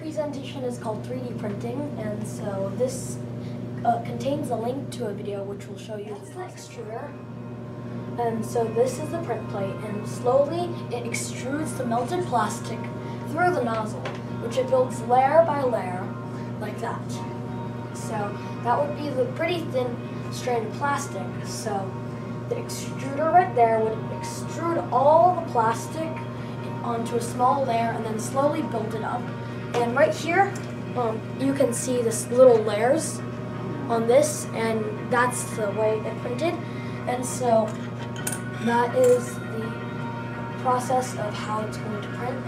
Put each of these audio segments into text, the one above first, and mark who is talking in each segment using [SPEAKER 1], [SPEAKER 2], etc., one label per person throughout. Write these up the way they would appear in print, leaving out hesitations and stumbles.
[SPEAKER 1] presentation is called 3D printing, and so this contains a link to a video which will show you the extruder. And so this is the print plate, and slowly it extrudes the melted plastic through the nozzle, which it builds layer by layer, like that. So that would be the pretty thin strand of plastic. So the extruder right there would extrude all the plastic onto a small layer and then slowly build it up. And right here, you can see this little layers on this, and that's the way it printed. And so that is the process of how it's going to print.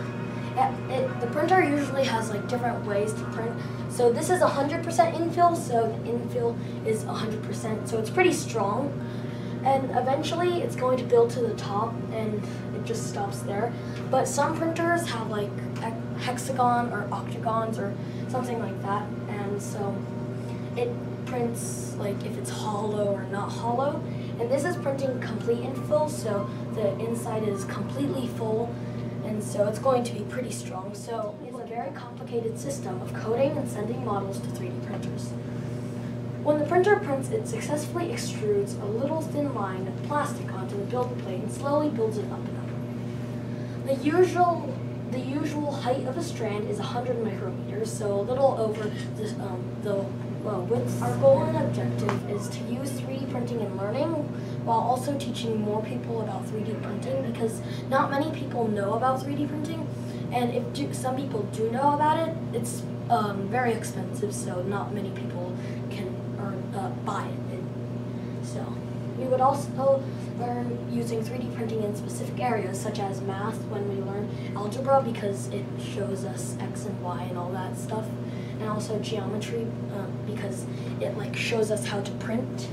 [SPEAKER 1] And the printer usually has like different ways to print. So this is 100% infill, so the infill is 100%, so it's pretty strong. And eventually it's going to build to the top, and it just stops there. But some printers have like hexagon or octagons or something like that, and so it prints like if it's hollow or not hollow. And this is printing complete infill, so the inside is completely full, and so it's going to be pretty strong. So it's a very complicated system of coding and sending models to 3D printers. When the printer prints, it successfully extrudes a little thin line of plastic onto the build plate and slowly builds it up and up. The usual height of a strand is 100 micrometers, so a little over the width. Our goal and objective is to use 3D printing in learning while also teaching more people about 3D printing, because not many people know about 3D printing, and if some people do know about it, it's very expensive, so not many people can buy it. So we would also learn using 3D printing in specific areas such as math when we learn algebra, because it shows us x and y and all that stuff, and also geometry because it like shows us how to print.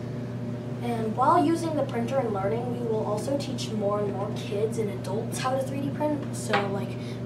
[SPEAKER 1] And while using the printer and learning, we will also teach more and more kids and adults how to 3D print. So like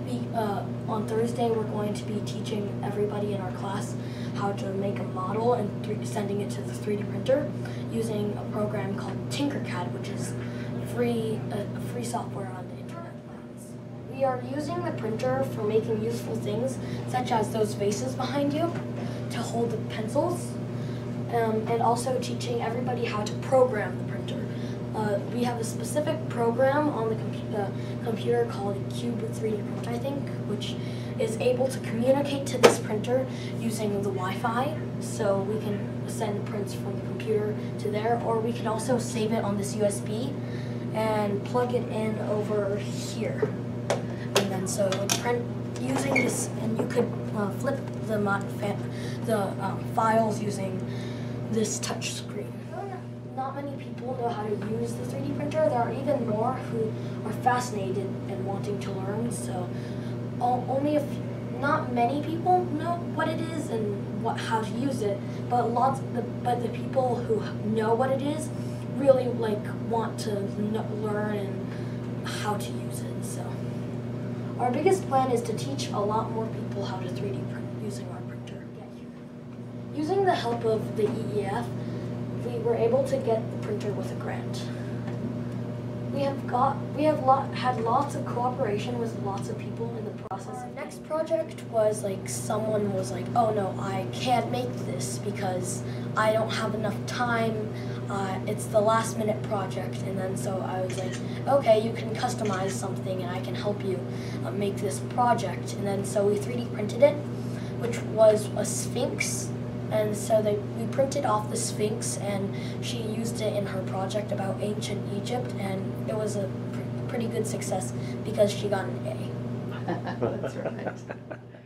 [SPEAKER 1] on Thursday we're going to be teaching everybody in our class how to make a model and sending it to the 3D printer using a program called Tinkercad, which is free software on the internet. We are using the printer for making useful things such as those vases behind you to hold the pencils, and also teaching everybody how to program the printer. We have a specific program on the computer called Cube 3D Print, I think, which is able to communicate to this printer using the Wi-Fi, so we can send prints from the computer to there, or we can also save it on this USB and plug it in over here. And then so it would print using this, and you could flip the files using this touch screen. Not many people know how to use the 3D printer. There are even more who are fascinated and wanting to learn, so not many people know what it is and how to use it, but the people who know what it is really want to learn and how to use it. So our biggest plan is to teach a lot more people how to 3D print using our printer. Using the help of the EEF, we were able to get the printer with a grant. We have had lots of cooperation with lots of people in the process. Our next project was someone was like, oh no, I can't make this because I don't have enough time. It's the last minute project, and then so I was like, okay, you can customize something and I can help you make this project. And then so we 3D printed it, which was a sphinx. And so we printed off the Sphinx, and she used it in her project about ancient Egypt, and it was a pretty good success because she got an A.
[SPEAKER 2] That's right.